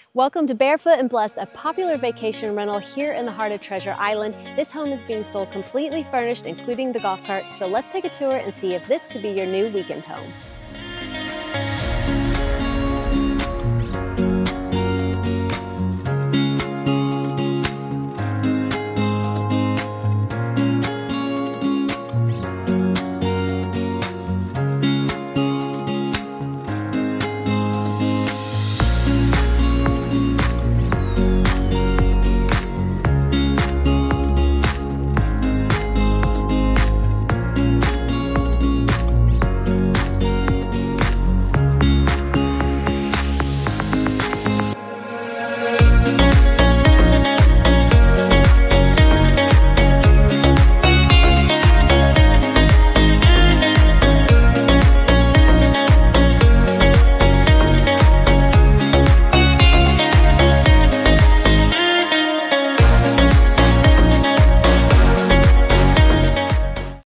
Welcome to Barefoot and Blessed, a popular vacation rental here in the heart of Treasure Island. This home is being sold completely furnished, including the golf cart. So let's take a tour and see if this could be your new weekend home.